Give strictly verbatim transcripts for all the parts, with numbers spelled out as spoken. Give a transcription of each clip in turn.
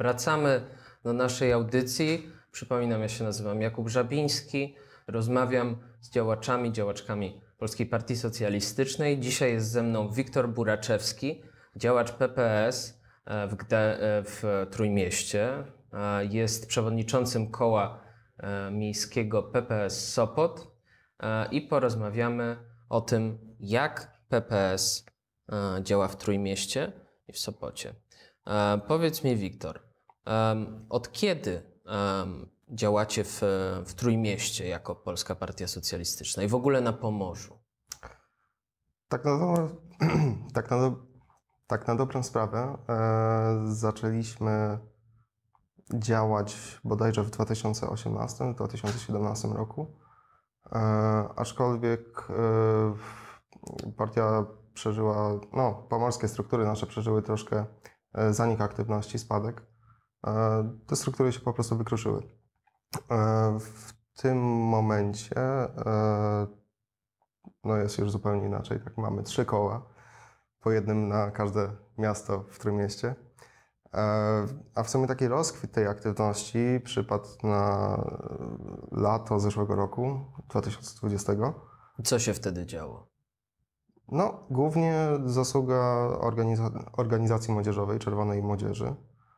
Wracamy do naszej audycji. Przypominam, ja się nazywam Jakub Żabiński. Rozmawiam z działaczami, działaczkami Polskiej Partii Socjalistycznej. Dzisiaj jest ze mną Wiktor Buraczewski, działacz P P S w, Gda- w Trójmieście. Jest przewodniczącym koła miejskiego P P S Sopot i porozmawiamy o tym, jak P P S działa w Trójmieście i w Sopocie. Powiedz mi, Wiktor, od kiedy działacie w, w Trójmieście jako Polska Partia Socjalistyczna i w ogóle na Pomorzu? Tak na, do, tak na, do, tak na dobrą sprawę e, zaczęliśmy działać bodajże w dwa tysiące osiemnastym dwa tysiące siedemnastym roku, e, aczkolwiek e, partia przeżyła, no pomorskie struktury nasze przeżyły troszkę e, zanik aktywności, spadek. E, te struktury się po prostu wykruszyły. E, w tym momencie e, no jest już zupełnie inaczej. Tak, mamy trzy koła, po jednym na każde miasto w Trójmieście. E, a w sumie taki rozkwit tej aktywności przypadł na lato zeszłego roku, dwa tysiące dwudziestego. Co się wtedy działo? No, głównie zasługa organiza- organizacji młodzieżowej Czerwonej Młodzieży.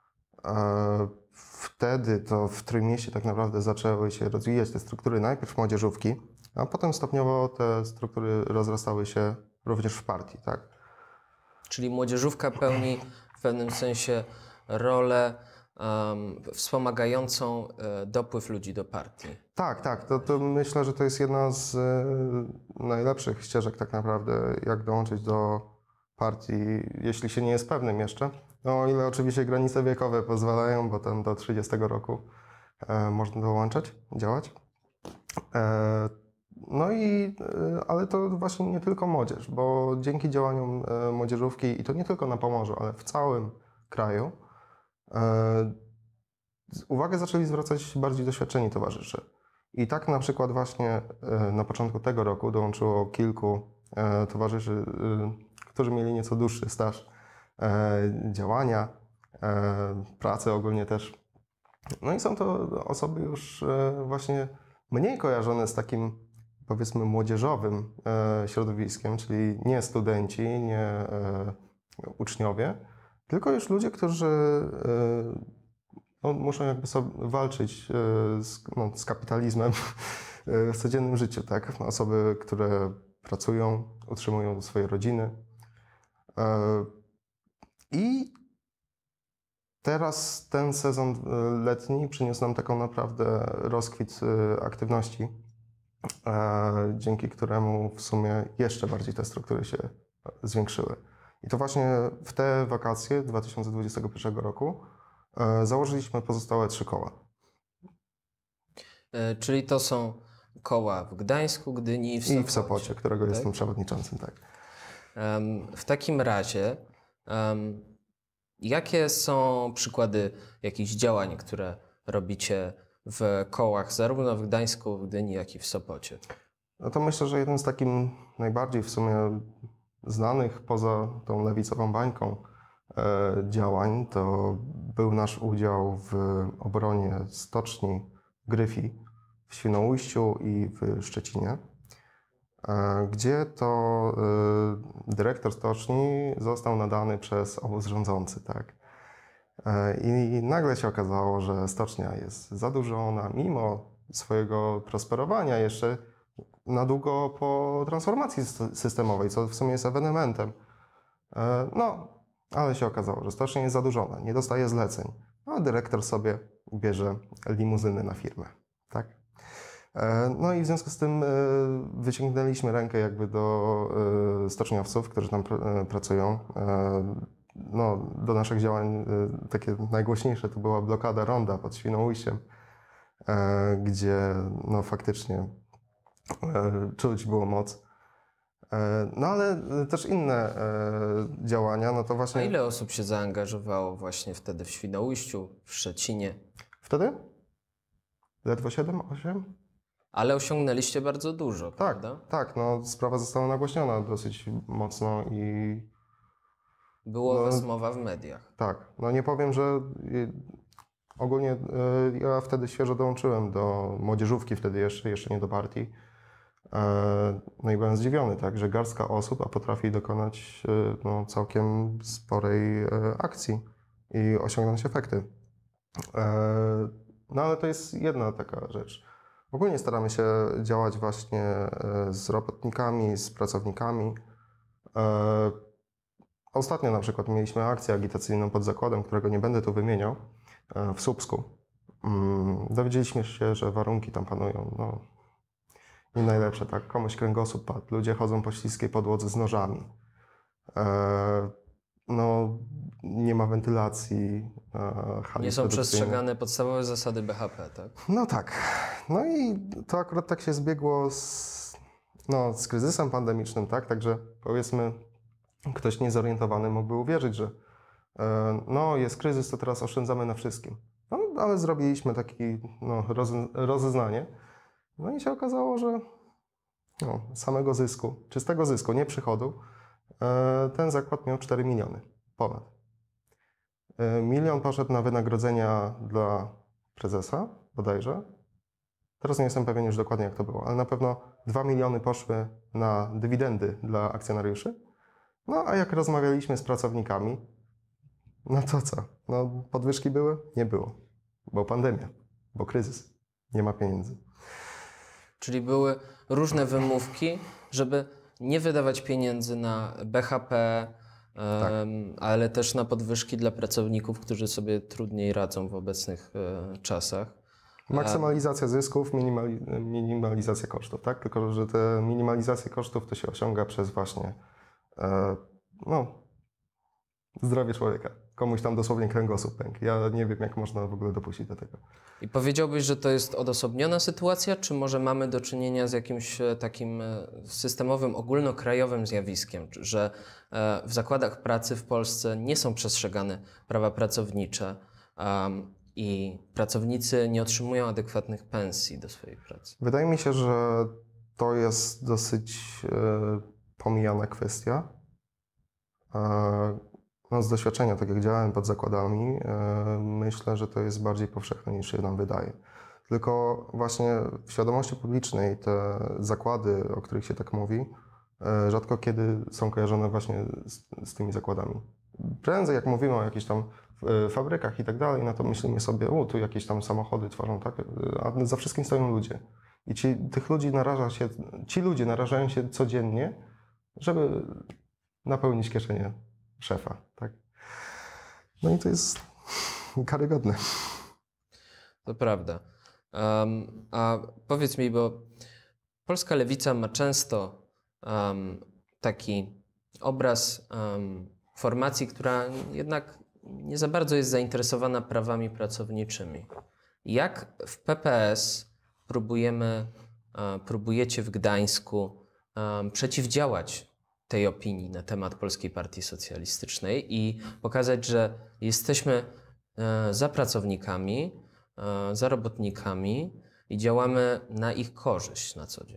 E, wtedy to w Trójmieście tak naprawdę zaczęły się rozwijać te struktury, najpierw młodzieżówki, a potem stopniowo te struktury rozrastały się również w partii, tak? Czyli młodzieżówka pełni w pewnym sensie rolę um, wspomagającą e, dopływ ludzi do partii. Tak, tak. To, to myślę, że to jest jedna z e, najlepszych ścieżek tak naprawdę, jak dołączyć do partii, jeśli się nie jest pewnym jeszcze. No, o ile oczywiście granice wiekowe pozwalają, bo tam do trzydziestego roku e, można dołączać, działać. E, no i, e, ale to właśnie nie tylko młodzież, bo dzięki działaniom e, młodzieżówki, i to nie tylko na Pomorzu, ale w całym kraju, e, uwagę zaczęli zwracać bardziej doświadczeni towarzysze. I tak na przykład właśnie e, na początku tego roku dołączyło kilku e, towarzyszy, e, którzy mieli nieco dłuższy staż e, działania, e, pracy ogólnie też. No i są to osoby już e, właśnie mniej kojarzone z takim, powiedzmy, młodzieżowym e, środowiskiem, czyli nie studenci, nie e, uczniowie, tylko już ludzie, którzy e, no, muszą jakby sobie walczyć e, z, no, z kapitalizmem w codziennym życiu, tak? Osoby, które pracują, utrzymują swoje rodziny. E, I teraz ten sezon letni przyniósł nam taką naprawdę rozkwit aktywności, dzięki któremu w sumie jeszcze bardziej te struktury się zwiększyły. I to właśnie w te wakacje dwa tysiące dwudziestego pierwszego roku założyliśmy pozostałe trzy koła. Czyli to są koła w Gdańsku, Gdyni i w Sopocie. I w Sopocie, którego tak? jestem przewodniczącym, tak. W takim razie, jakie są przykłady jakichś działań, które robicie w kołach zarówno w Gdańsku, w Gdyni, jak i w Sopocie? No to myślę, że jeden z takim najbardziej w sumie znanych poza tą lewicową bańką e, działań to był nasz udział w obronie stoczni Gryfi w Świnoujściu i w Szczecinie, e, gdzie to e, dyrektor stoczni został nadany przez obóz rządzący, tak? I nagle się okazało, że stocznia jest zadłużona, mimo swojego prosperowania jeszcze na długo po transformacji systemowej, co w sumie jest ewenementem. No, ale się okazało, że stocznia jest zadłużona, nie dostaje zleceń, a dyrektor sobie bierze limuzyny na firmę, tak? No i w związku z tym wyciągnęliśmy rękę jakby do stoczniowców, którzy tam pracują. No, do naszych działań takie najgłośniejsze to była blokada ronda pod Świnoujściem, gdzie no faktycznie czuć było moc. No ale też inne działania, no to właśnie... A ile osób się zaangażowało właśnie wtedy w Świnoujściu, w Szczecinie? Wtedy? Ledwo siedem, osiem? Ale osiągnęliście bardzo dużo, tak, prawda? Tak, no sprawa została nagłośniona dosyć mocno i było No, was mowa w mediach. Tak, no nie powiem, że y, ogólnie y, ja wtedy świeżo dołączyłem do młodzieżówki, wtedy jeszcze, jeszcze nie do partii. E, No i byłem zdziwiony, tak, że garstka osób a potrafi dokonać y, no, całkiem sporej y, akcji i osiągnąć efekty. E, No ale to jest jedna taka rzecz. Ogólnie staramy się działać właśnie e, z robotnikami, z pracownikami. E, Ostatnio na przykład mieliśmy akcję agitacyjną pod zakładem, którego nie będę tu wymieniał, e, w Słupsku. Mm, Dowiedzieliśmy się, że warunki tam panują no, nie najlepsze, tak? Komuś kręgosłup padł, ludzie chodzą po śliskiej podłodze z nożami. E, No, nie ma wentylacji. e, hali Nie są produkcyjne. przestrzegane podstawowe zasady B H P, tak? No tak. No i to akurat tak się zbiegło z, no, z kryzysem pandemicznym, tak? Także powiedzmy, ktoś niezorientowany mógłby uwierzyć, że e, no jest kryzys, to teraz oszczędzamy na wszystkim. No, ale zrobiliśmy takie no, roze, rozeznanie. No i się okazało, że no, samego zysku, czystego zysku, nie przychodu, e, ten zakład miał cztery miliony, ponad. E, milion poszedł na wynagrodzenia dla prezesa, bodajże. Teraz nie jestem pewien już dokładnie, jak to było, ale na pewno dwa miliony poszły na dywidendy dla akcjonariuszy. No a jak rozmawialiśmy z pracownikami, no to co? No podwyżki były? Nie było, bo pandemia, bo kryzys, nie ma pieniędzy. Czyli były różne wymówki, żeby nie wydawać pieniędzy na B H P, Tak. em, ale też na podwyżki dla pracowników, którzy sobie trudniej radzą w obecnych e, czasach. Maksymalizacja zysków, minimali, minimalizacja kosztów, tak? Tylko, że te minimalizacje kosztów to się osiąga przez właśnie e, no, zdrowie człowieka. Komuś tam dosłownie kręgosłup pękł. Ja nie wiem, jak można w ogóle dopuścić do tego. I powiedziałbyś, że to jest odosobniona sytuacja, czy może mamy do czynienia z jakimś e, takim e, systemowym, ogólnokrajowym zjawiskiem, czy- że e, w zakładach pracy w Polsce nie są przestrzegane prawa pracownicze um, i pracownicy nie otrzymują adekwatnych pensji do swojej pracy? Wydaje mi się, że to jest dosyć e, pomijana kwestia. E, no, z doświadczenia, tak jak działałem pod zakładami, e, myślę, że to jest bardziej powszechne niż się nam wydaje. Tylko właśnie w świadomości publicznej te zakłady, o których się tak mówi, e, rzadko kiedy są kojarzone właśnie z, z tymi zakładami. Prędzej jak mówimy o jakichś tam e, fabrykach i tak dalej, no to myślimy sobie, o tu jakieś tam samochody tworzą, tak? A za wszystkim stoją ludzie. I ci, tych ludzi naraża się, ci ludzie narażają się codziennie, żeby napełnić kieszenie szefa, tak? No i to jest karygodne. To prawda. Um, a powiedz mi, bo polska lewica ma często um, taki obraz um, formacji, która jednak nie za bardzo jest zainteresowana prawami pracowniczymi. Jak w P P S próbujemy, e, próbujecie w Gdańsku e, przeciwdziałać tej opinii na temat Polskiej Partii Socjalistycznej i pokazać, że jesteśmy e, za pracownikami, e, za robotnikami i działamy na ich korzyść na co dzień?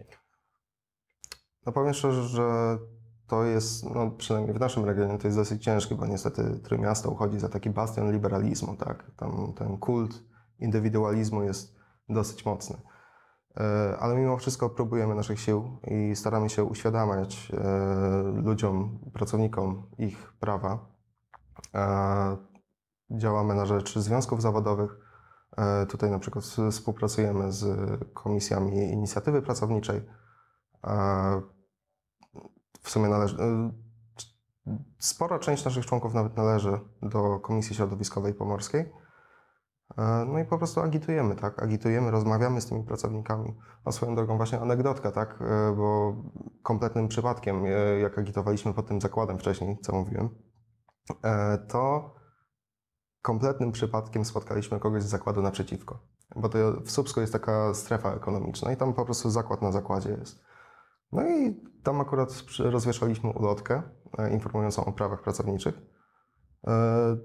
No powiem szczerze, że to jest, no przynajmniej w naszym regionie, to jest dosyć ciężkie, bo niestety Trójmiasto uchodzi za taki bastion liberalizmu, tak? Tam ten kult indywidualizmu jest dosyć mocny. E, Ale mimo wszystko próbujemy naszych sił i staramy się uświadamiać e, ludziom, pracownikom ich prawa. E, Działamy na rzecz związków zawodowych. E, Tutaj na przykład współpracujemy z komisjami inicjatywy pracowniczej. E, W sumie należy, e, spora część naszych członków nawet należy do Komisji Środowiskowej Pomorskiej. E, No i po prostu agitujemy, tak? Agitujemy, rozmawiamy z tymi pracownikami. A swoją drogą właśnie anegdotka, tak? E, Bo kompletnym przypadkiem, e, jak agitowaliśmy pod tym zakładem wcześniej, co mówiłem, e, to kompletnym przypadkiem spotkaliśmy kogoś z zakładu naprzeciwko. Bo to w Słupsku jest taka strefa ekonomiczna i tam po prostu zakład na zakładzie jest. No i tam akurat przy- rozwieszaliśmy ulotkę e, informującą o prawach pracowniczych. E,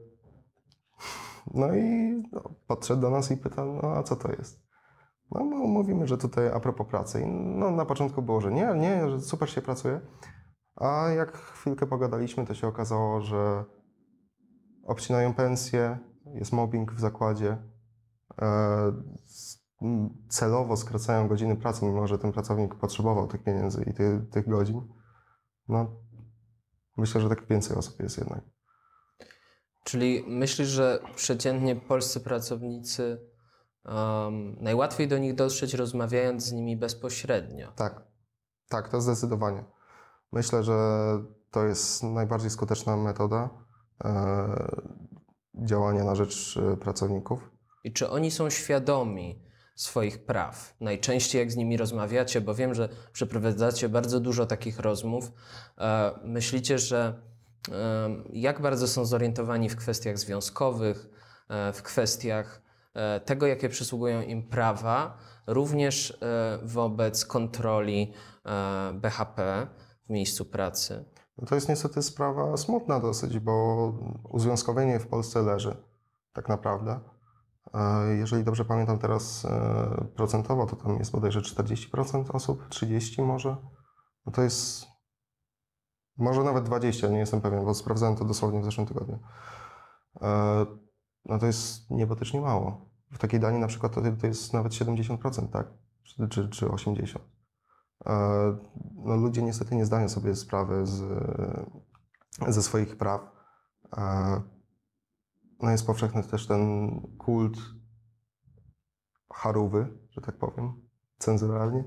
No i no, podszedł do nas i pyta, no a co to jest? No, no mówimy, że tutaj a propos pracy. I no, na początku było, że nie, nie, że super się pracuje. A jak chwilkę pogadaliśmy, to się okazało, że obcinają pensje, jest mobbing w zakładzie, e, celowo skracają godziny pracy, mimo że ten pracownik potrzebował tych pieniędzy i ty, tych godzin. No, myślę, że tak więcej osób jest jednak. Czyli myślisz, że przeciętnie polscy pracownicy, um, najłatwiej do nich dotrzeć, rozmawiając z nimi bezpośrednio? Tak, tak, to zdecydowanie. Myślę, że to jest najbardziej skuteczna metoda e, działania na rzecz e, pracowników. I czy oni są świadomi swoich praw? Najczęściej jak z nimi rozmawiacie, bo wiem, że przeprowadzacie bardzo dużo takich rozmów, e, myślicie, że e, jak bardzo są zorientowani w kwestiach związkowych, e, w kwestiach e, tego, jakie przysługują im prawa, również e, wobec kontroli e, B H P w miejscu pracy? No to jest niestety sprawa smutna dosyć, bo uzwiązkowienie w Polsce leży tak naprawdę. E, Jeżeli dobrze pamiętam teraz e, procentowo, to tam jest bodajże czterdzieści procent osób, trzydzieści procent może. No to jest może nawet dwadzieścia procent, nie jestem pewien, bo sprawdzałem to dosłownie w zeszłym tygodniu. E, No to jest niebotycznie mało. W takiej Danii na przykład to, to jest nawet siedemdziesiąt procent, tak? Czy, czy, czy osiemdziesiąt procent. E, No ludzie niestety nie zdają sobie sprawy z, ze swoich praw. E, No jest powszechny też ten kult charówy, że tak powiem, cenzuralnie.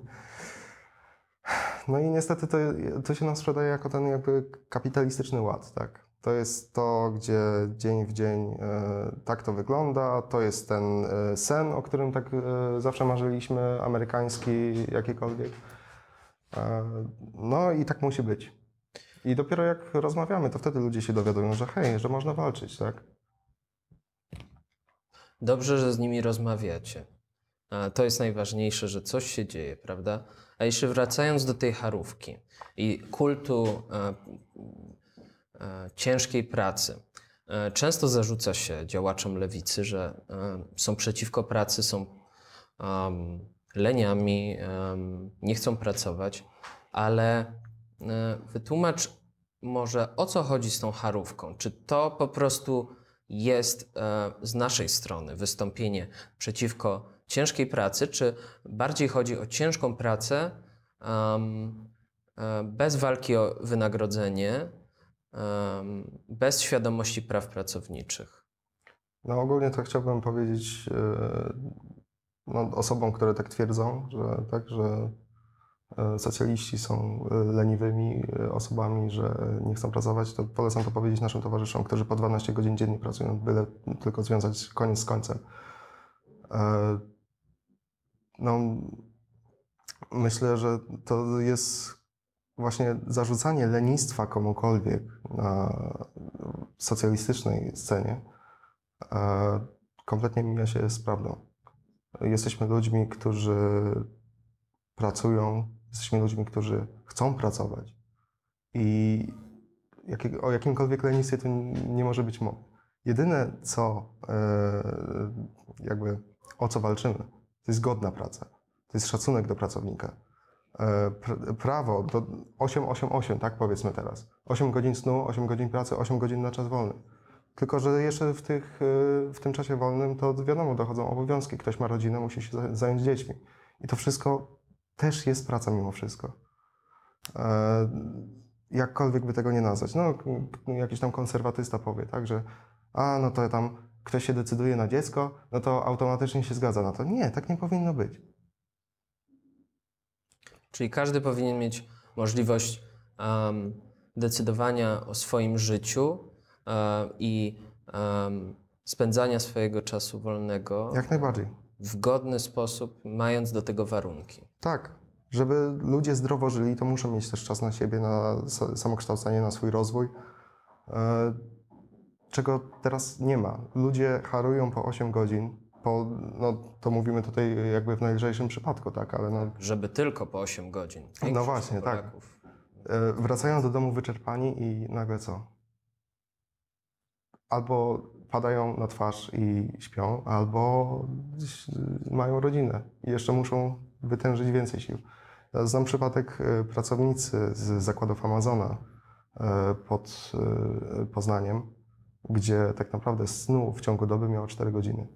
No i niestety to, to się nam sprzedaje jako ten jakby kapitalistyczny ład, tak? To jest to, gdzie dzień w dzień e, tak to wygląda, to jest ten e, sen, o którym tak e, zawsze marzyliśmy, amerykański, jakikolwiek. E, no i tak musi być. I dopiero jak rozmawiamy, to wtedy ludzie się dowiadują, że hej, że można walczyć, tak? Dobrze, że z nimi rozmawiacie. A to jest najważniejsze, że coś się dzieje, prawda? A jeszcze wracając do tej charówki i kultu e, e, ciężkiej pracy. E, często zarzuca się działaczom lewicy, że e, są przeciwko pracy, są um, leniami, um, nie chcą pracować, ale e, wytłumacz może, o co chodzi z tą charówką. Czy to po prostu jest e, z naszej strony wystąpienie przeciwko ciężkiej pracy, czy bardziej chodzi o ciężką pracę um, e, bez walki o wynagrodzenie, um, bez świadomości praw pracowniczych? No ogólnie to chciałbym powiedzieć e, no, osobom, które tak twierdzą, że tak, że e, socjaliści są e, leniwymi e, osobami, że nie chcą pracować, to polecam to powiedzieć naszym towarzyszom, którzy po dwanaście godzin dziennie pracują, byle tylko związać koniec z końcem. E, No, myślę, że to jest właśnie zarzucanie lenistwa komukolwiek na socjalistycznej scenie e, kompletnie mija się z prawdą. Jesteśmy ludźmi, którzy pracują, jesteśmy ludźmi, którzy chcą pracować i jakie, o jakimkolwiek lenistwie tu nie może być mowy. Jedyne co, e, jakby o co walczymy, to jest godna praca. To jest szacunek do pracownika. Prawo do osiem osiem osiem, tak powiedzmy teraz. osiem godzin snu, osiem godzin pracy, osiem godzin na czas wolny. Tylko że jeszcze w, tych, w tym czasie wolnym to wiadomo, dochodzą obowiązki. Ktoś ma rodzinę, musi się zająć dziećmi. I to wszystko też jest praca mimo wszystko. Jakkolwiek by tego nie nazwać. No, jakiś tam konserwatysta powie, tak, że a, no to tam ktoś się decyduje na dziecko, no to automatycznie się zgadza na to. Nie, tak nie powinno być. Czyli każdy powinien mieć możliwość um, decydowania o swoim życiu um, i um, spędzania swojego czasu wolnego Jak najbardziej. w godny sposób, mając do tego warunki. Tak. Żeby ludzie zdrowo żyli, to muszą mieć też czas na siebie, na samokształcenie, na swój rozwój, czego teraz nie ma. Ludzie harują po osiem godzin, po, no to mówimy tutaj jakby w najlżejszym przypadku, tak, ale no... Żeby tylko po osiem godzin. Większość No właśnie, Polaków. tak. Wracają do domu wyczerpani i nagle co? Albo padają na twarz i śpią, albo mają rodzinę i jeszcze muszą wytężyć więcej sił. Ja znam przypadek e, pracownicy z zakładów Amazona e, pod e, Poznaniem, gdzie tak naprawdę snu w ciągu doby miało cztery godziny,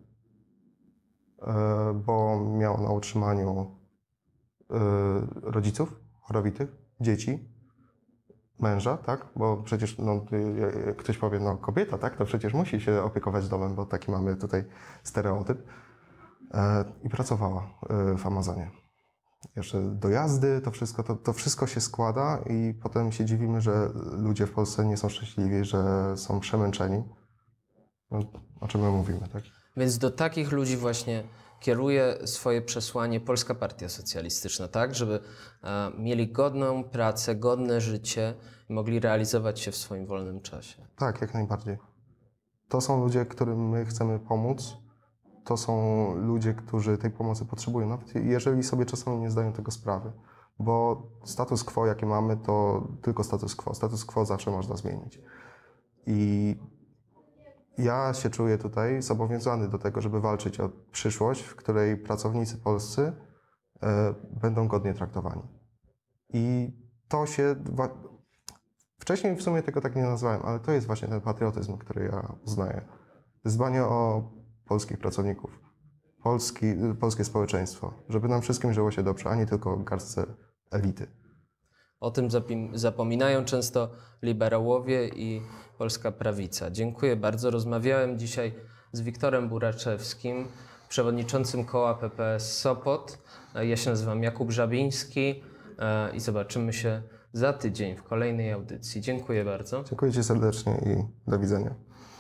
e, bo miał na utrzymaniu e, rodziców chorowitych, dzieci, męża, tak? Bo przecież no, jak ktoś powie, no kobieta, tak? To przecież musi się opiekować domem, bo taki mamy tutaj stereotyp. E, I pracowała e, w Amazonie. Jeszcze dojazdy, to wszystko, to, to wszystko się składa i potem się dziwimy, że ludzie w Polsce nie są szczęśliwi, że są przemęczeni. No, o czym my mówimy, tak? Więc do takich ludzi właśnie kieruje swoje przesłanie Polska Partia Socjalistyczna, tak? Żeby a, mieli godną pracę, godne życie i mogli realizować się w swoim wolnym czasie. Tak, jak najbardziej. To są ludzie, którym my chcemy pomóc. To są ludzie, którzy tej pomocy potrzebują, nawet jeżeli sobie czasami nie zdają tego sprawy. Bo status quo, jaki mamy, to tylko status quo. Status quo zawsze można zmienić. I ja się czuję tutaj zobowiązany do tego, żeby walczyć o przyszłość, w której pracownicy polscy e, będą godnie traktowani. I to się... Wcześniej w sumie tego tak nie nazwałem, ale to jest właśnie ten patriotyzm, który ja uznaję. Dbanie o polskich pracowników, polski, polskie społeczeństwo, żeby nam wszystkim żyło się dobrze, a nie tylko garstce elity. O tym zapominają często liberałowie i polska prawica. Dziękuję bardzo. Rozmawiałem dzisiaj z Wiktorem Buraczewskim, przewodniczącym koła P P S Sopot. Ja się nazywam Jakub Żabiński i zobaczymy się za tydzień w kolejnej audycji. Dziękuję bardzo. Dziękuję Ci serdecznie i do widzenia.